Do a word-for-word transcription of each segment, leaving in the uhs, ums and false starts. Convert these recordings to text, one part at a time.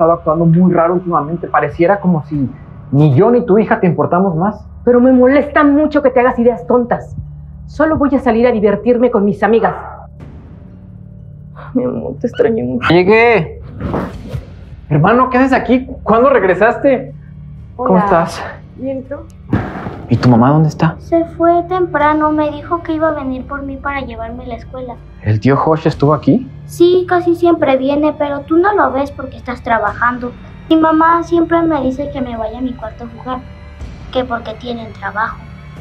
estado actuando muy raro últimamente. Pareciera como si ni yo ni tu hija te importamos más. Pero me molesta mucho que te hagas ideas tontas. Solo voy a salir a divertirme con mis amigas. Mi amor, te extrañé mucho. Llegué. Hermano, ¿qué haces aquí? ¿Cuándo regresaste? Hola. ¿Cómo estás? ¿Bien tú? ¿Y tu mamá dónde está? Se fue temprano, me dijo que iba a venir por mí para llevarme a la escuela. ¿El tío Josh estuvo aquí? Sí, casi siempre viene, pero tú no lo ves porque estás trabajando. Mi mamá siempre me dice que me vaya a mi cuarto a jugar, que porque tienen trabajo.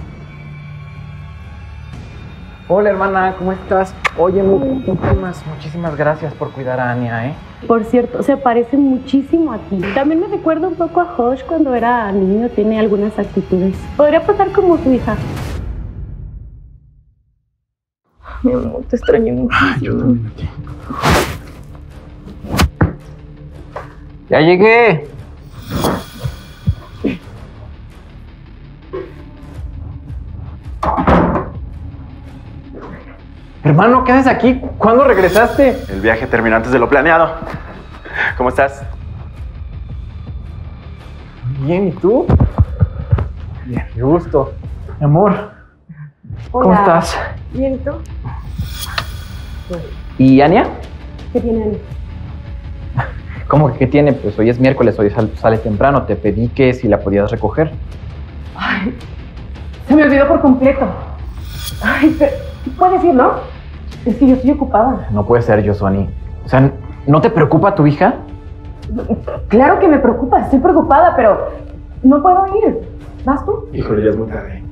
Hola, hermana, ¿cómo estás? Oye, muchísimas, muchísimas gracias por cuidar a Ania, ¿eh? Por cierto, se parece muchísimo a ti. También me recuerda un poco a Josh cuando era niño, tiene algunas actitudes. Podría pasar como su hija. Mi amor, te extrañé mucho. Yo también a ti. ¡Ya llegué! Hermano, ¿qué haces aquí? ¿Cuándo regresaste? El viaje terminó antes de lo planeado. ¿Cómo estás? Bien, ¿y tú? Bien, qué gusto. Mi amor, ¿cómo Hola. estás? ¿Bien tú? ¿Y Ania? ¿Qué tiene Ani? ¿Cómo que qué tiene? Pues hoy es miércoles, hoy sal- sale temprano. Te pedí que si la podías recoger. Ay, se me olvidó por completo. Ay, pero puedes ir, ¿no? Es que yo estoy ocupada. No puede ser, Josuani. O sea, ¿no te preocupa tu hija? Claro que me preocupa, estoy preocupada, pero no puedo ir. ¿Vas tú? Híjole, ya es muy tarde.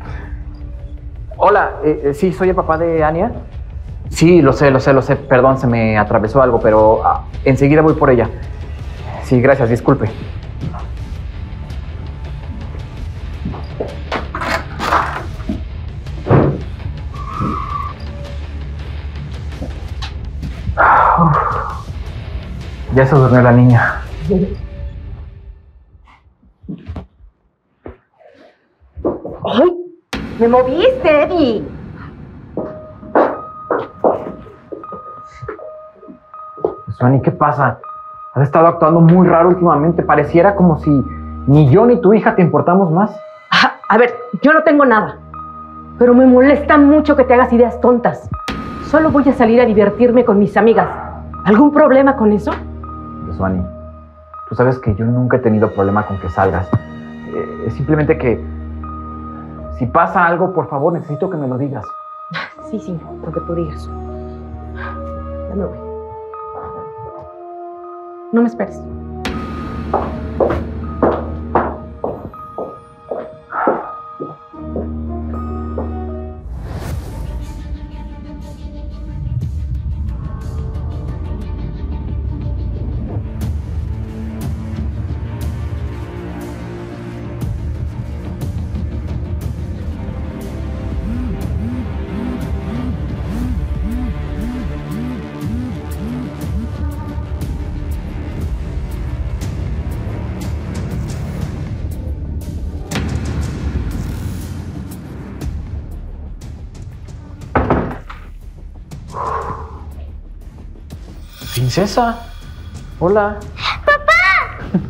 Hola, eh, eh, sí, soy el papá de Ania. Sí, lo sé, lo sé, lo sé. Perdón, se me atravesó algo, pero ah, enseguida voy por ella. Sí, gracias, disculpe. Uf. Ya se durmió la niña. ¡Ay! ¡Me moviste, Eddie! Josuani, ¿qué pasa? Has estado actuando muy raro últimamente. Pareciera como si ni yo ni tu hija te importamos más. Ah, a ver, yo no tengo nada. Pero me molesta mucho que te hagas ideas tontas. Solo voy a salir a divertirme con mis amigas. ¿Algún problema con eso? Josuani, tú sabes que yo nunca he tenido problema con que salgas. Eh, es simplemente que si pasa algo, por favor, necesito que me lo digas. Sí, sí, lo que tú digas. Ya me voy. No me esperes. Princesa, hola. ¡Papá!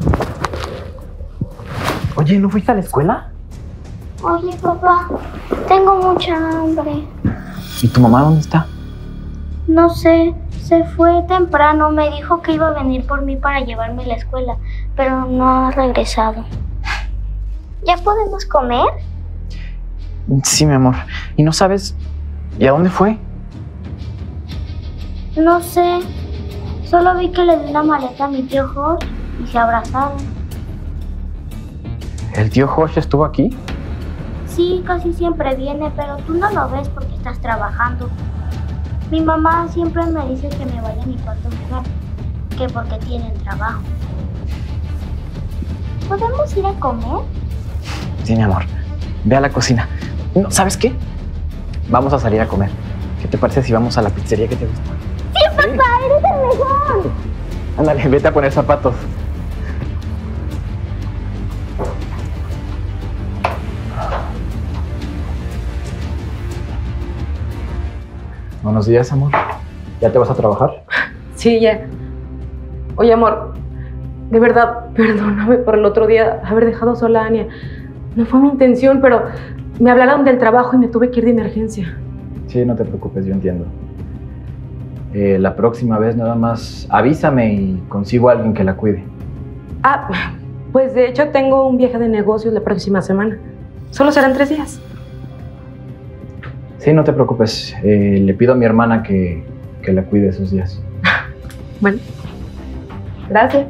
Oye, ¿no fuiste a la escuela? Oye, papá, tengo mucha hambre. ¿Y tu mamá dónde está? No sé, se fue temprano, me dijo que iba a venir por mí para llevarme a la escuela, pero no ha regresado. ¿Ya podemos comer? Sí, mi amor. ¿Y no sabes y a dónde fue? No sé, solo vi que le di una maleta a mi tío Jorge y se abrazaron. ¿El tío Josh estuvo aquí? Sí, casi siempre viene, pero tú no lo ves porque estás trabajando. Mi mamá siempre me dice que me vaya a mi cuarto a jugar, que porque tienen trabajo. ¿Podemos ir a comer? Sí, mi amor. Ve a la cocina. No, ¿sabes qué? Vamos a salir a comer. ¿Qué te parece si vamos a la pizzería que te gusta? ¡Sí, papá! ¡Eres el mejor! Ándale, vete a poner zapatos. Buenos días, amor. ¿Ya te vas a trabajar? Sí, ya. Oye, amor, De verdad, perdóname por el otro día haber dejado sola a Ania. No fue mi intención, pero me hablaron del trabajo y me tuve que ir de emergencia. Sí, no te preocupes, yo entiendo. Eh, la próxima vez nada más avísame y consigo a alguien que la cuide. Ah, pues de hecho tengo un viaje de negocios la próxima semana. Solo serán tres días. Sí, no te preocupes. Eh, le pido a mi hermana que, que la cuide esos días. Bueno, gracias.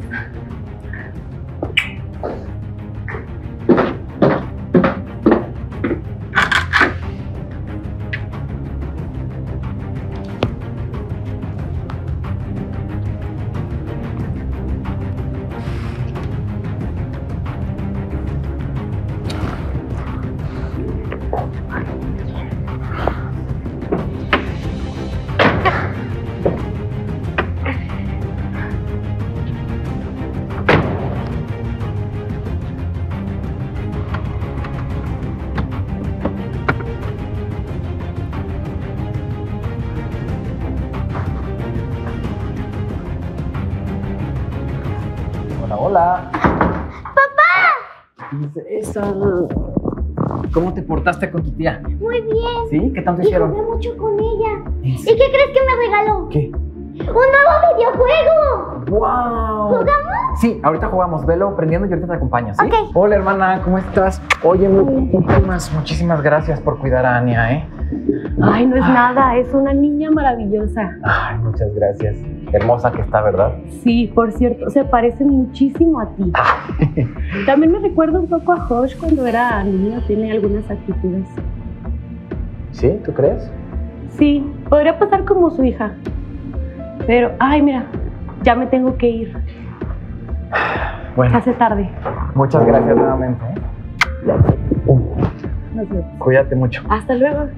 Hola, hola. ¡Papá! Eso. ¿Cómo te portaste con tu tía? Muy bien. ¿Sí? ¿Qué tanto Y hicieron? jugué mucho con ella. ¿En ¿Y serio? qué crees que me regaló? ¿Qué? ¡Un nuevo videojuego! ¡Wow! ¿Jugamos? Sí, ahorita jugamos. Velo prendiendo y ahorita te acompaño, ¿sí? Ok. Hola, hermana, ¿cómo estás? Oye, muchísimas, muchísimas gracias por cuidar a Ania, ¿eh? Ay, no es nada, es una niña maravillosa. Ay, muchas gracias. Hermosa que está, ¿verdad? Sí, por cierto, se parece muchísimo a ti. También me recuerda un poco a Josh cuando era niño, tiene algunas actitudes. ¿Sí? ¿Tú crees? Sí, podría pasar como su hija. Pero, ay, mira, ya me tengo que ir. Se Bueno, hace tarde. muchas gracias nuevamente, ¿eh? Nos vemos. Cuídate mucho. Hasta luego.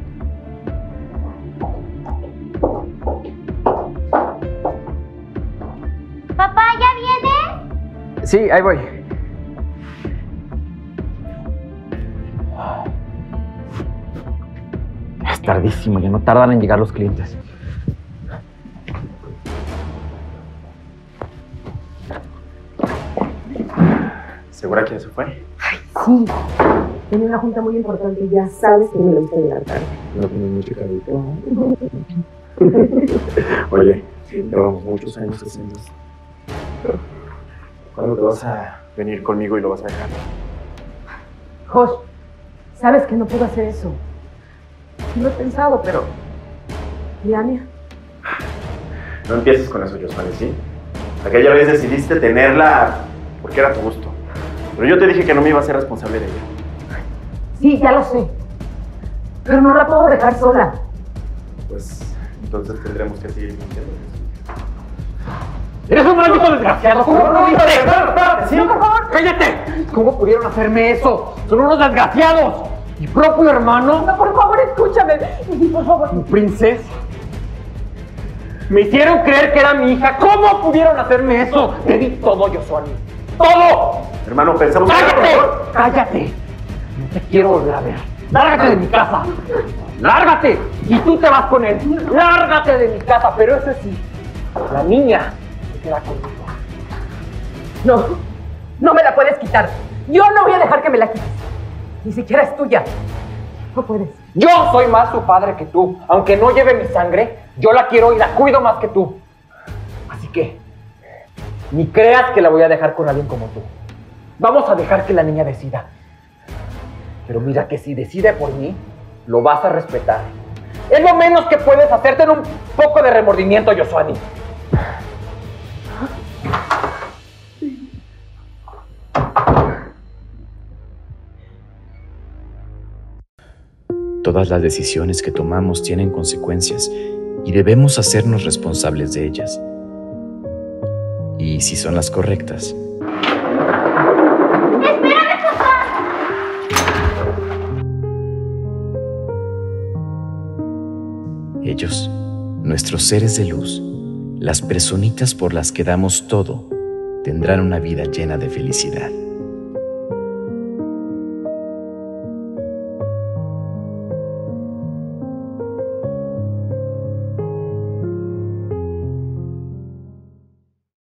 ¿Papá, ya viene? Sí, ahí voy. Es tardísimo, ya no tardan en llegar los clientes. ¿Segura que ya se fue? Sí, tenía una junta muy importante, ya sabes que me lo hice de la tarde. No tiene mucho carito. Oye, llevamos muchos años haciendo esto. ¿Cuándo te vas a venir conmigo y lo vas a dejar? Josh, sabes que no puedo hacer eso. Lo he pensado, pero... ¿Y Ania? No empieces con eso, Josué, ¿sí? Aquella vez decidiste tenerla porque era tu gusto. Pero yo te dije que no me iba a ser responsable de ella. Sí, ya lo sé. Pero no la puedo dejar sola. Pues entonces tendremos que seguir mintiendo. ¡Eres un maldito desgraciado! ¿Cómo no me ¡Sí, por favor! ¡Cállate! ¿Cómo pudieron hacerme eso? ¡Son unos desgraciados! ¿Mi propio hermano? No, por favor, escúchame. Sí, por favor. ¿Mi princesa? Me hicieron creer que era mi hija. ¿Cómo pudieron hacerme eso? Te di todo, Josué. ¡Todo! Hermano, pensamos... ¡Cállate! ¡Cállate! No te quiero volver a ver. ¡Lárgate de mi casa! ¡Lárgate! Y tú te vas con él. ¡Lárgate de mi casa! Pero eso sí, la niña se queda conmigo. No, no me la puedes quitar. Yo no voy a dejar que me la quites. Ni siquiera es tuya. No puedes. Yo soy más su padre que tú. Aunque no lleve mi sangre, yo la quiero y la cuido más que tú. Así que, ni creas que la voy a dejar con alguien como tú. Vamos a dejar que la niña decida. Pero mira que si decide por mí, lo vas a respetar. Es lo menos que puedes hacer. Ten un poco de remordimiento, Yosuani. Todas las decisiones que tomamos tienen consecuencias y debemos hacernos responsables de ellas. Y si son las correctas. ¡Espérame, papá! Ellos, nuestros seres de luz, las personitas por las que damos todo, tendrán una vida llena de felicidad.